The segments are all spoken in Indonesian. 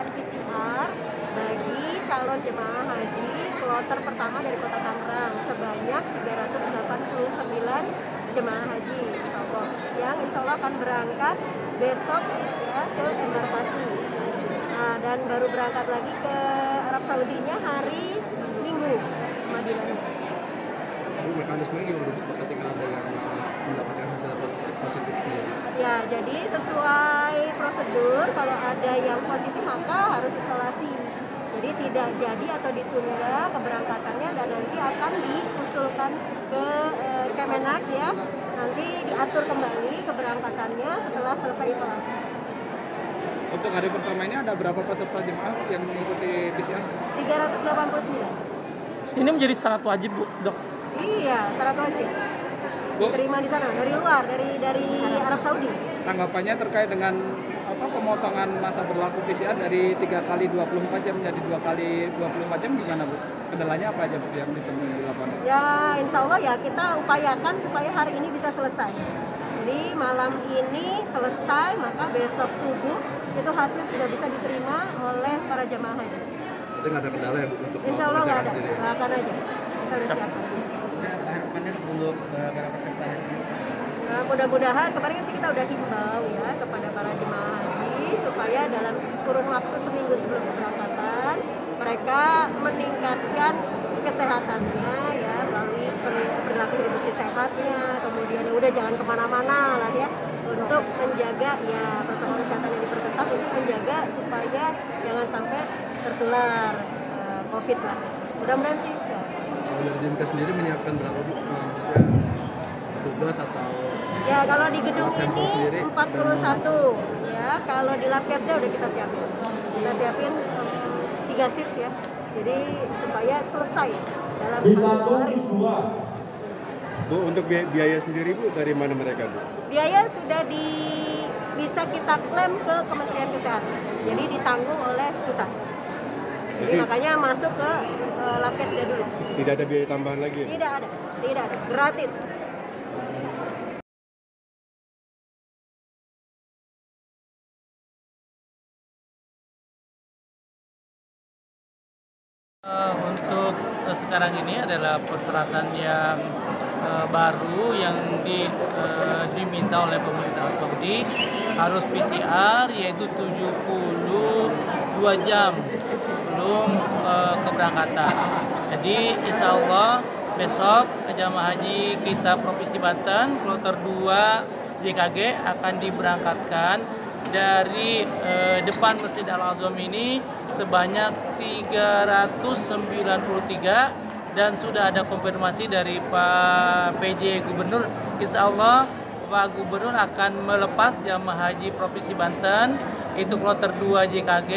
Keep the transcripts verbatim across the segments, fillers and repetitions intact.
melakukan P C R bagi calon jemaah haji kloter pertama dari Kota Tangerang sebanyak tiga ratus delapan puluh sembilan jemaah haji insya Allah, yang insya Allah akan berangkat besok ya ke embarkasi. Nah, dan baru berangkat lagi ke Arab Saudinya hari Minggu Madinah. Mekanismenya gimana ketika ada yang mendapatkan hasil positif sendiri? Ya, jadi sesuai prosedur kalau ada yang positif maka harus isolasi. Jadi tidak jadi atau ditunda keberangkatannya dan nanti akan diusulkan ke e, Kemenak ya. Nanti diatur kembali keberangkatannya setelah selesai isolasi. Untuk hari pertama ini ada berapa peserta jemaah yang mengikuti P C R? tiga ratus delapan puluh sembilan. Ini menjadi syarat wajib, Bu, Dok? Iya, syarat wajib. Diterima di sana dari luar, dari dari Arab Saudi. Tanggapannya terkait dengan apa pemotongan masa berlaku P C R dari tiga kali dua puluh empat jam menjadi dua kali dua puluh empat jam gimana, Bu? Kendalanya apa aja, Bu, yang ditemui di lapangan? Ya, insya Allah ya kita upayakan supaya hari ini bisa selesai. Jadi malam ini selesai, maka besok subuh itu hasil sudah bisa diterima oleh para jemaah haji. Itu nggak ada kendala ya, Bu, untuk insya Allah nggak ada, nggak akan aja. Kita udah siapkan. Harapannya untuk para peserta haji? Nah, mudah-mudahan kemarin sih kita udah himbau ya kepada para jemaah haji supaya dalam kurun waktu seminggu sebelum keberangkatan mereka meningkatkan kesehatannya ya melalui perilaku hidup sehatnya, kemudian ya udah jangan kemana-mana lah ya untuk menjaga ya protokol kesehatan yang diperketat untuk menjaga supaya jangan sampai tertular uh, COVID lah. Mudah-mudahan sih. Ya. Dari Dinkes sendiri menyiapkan berapa, Bu? Maksudnya tugas atau ya kalau di gedung ini sendiri, empat puluh satu ya, kalau di Labkesda udah kita siapin kita siapin um, tiga shift ya, jadi supaya selesai dalam satu hari. Bu, untuk biaya sendiri, Bu, dari mana mereka, Bu? Biaya sudah di bisa kita klaim ke Kementerian Kesehatan, jadi ditanggung oleh pusat. Jadi, jadi makanya masuk ke uh, Labkesda dulu. Tidak ada biaya tambahan lagi? Tidak ada, tidak ada, gratis. Uh, untuk uh, sekarang ini adalah persyaratan yang uh, baru yang di, uh, diminta oleh pemerintah Saudi, harus P C R yaitu tujuh puluh dua jam sebelum uh, keberangkatan. Jadi insya Allah besok jamaah haji kita Provinsi Banten kloter dua J K G akan diberangkatkan dari eh, depan Masjid Al-Azham ini sebanyak tiga ratus sembilan puluh tiga dan sudah ada konfirmasi dari Pak P J Gubernur. Insya Allah Pak Gubernur akan melepas jamaah haji Provinsi Banten itu kloter dua J K G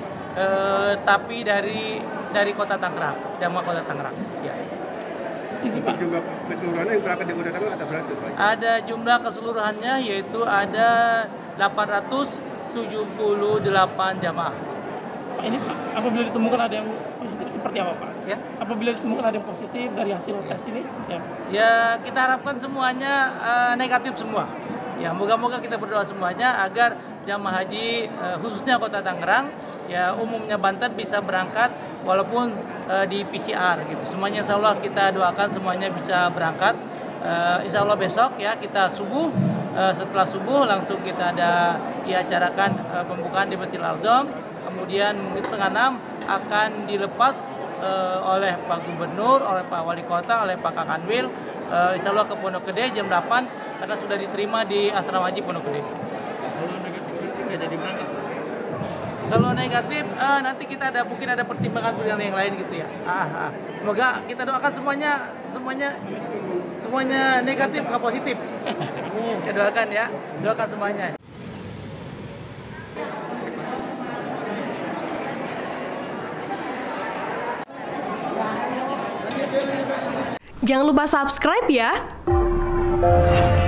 eh, tapi dari dari Kota Tangerang, jamaah Kota Tangerang. Ya. Ini Pak, jumlah keseluruhannya yang berangkat di Kota Tangerang ada berapa, Pak? Ada jumlah keseluruhannya yaitu ada delapan ratus tujuh puluh delapan jamaah. Pak, ini Pak, apabila ditemukan ada yang positif seperti apa, Pak? Ya. Apabila ditemukan ada yang positif dari hasil tes ini seperti apa? Ya, kita harapkan semuanya uh, negatif semua. Ya, moga-moga kita berdoa semuanya agar jamaah haji uh, khususnya Kota Tangerang, ya umumnya Banten bisa berangkat walaupun uh, di P C R gitu. Semuanya insya Allah kita doakan semuanya bisa berangkat. Uh, insya Allah besok ya kita subuh. Uh, setelah subuh langsung kita ada diacarakan uh, pembukaan di Masjid Al-Azham, kemudian mungkin setengah enam akan dilepas uh, oleh Pak Gubernur, oleh Pak Wali Kota, oleh Pak Kakanwil, uh, insya Allah ke Pondok Gede jam delapan karena sudah diterima di Asrama Haji Pondok Gede. Kalau negatif nggak jadi berangkat? Kalau negatif uh, nanti kita ada mungkin ada pertimbangan pilihan yang lain gitu ya. Ah, ah. Semoga kita doakan semuanya semuanya semuanya negatif nggak positif. Kita doakan ya, doakan semuanya. Jangan lupa subscribe ya.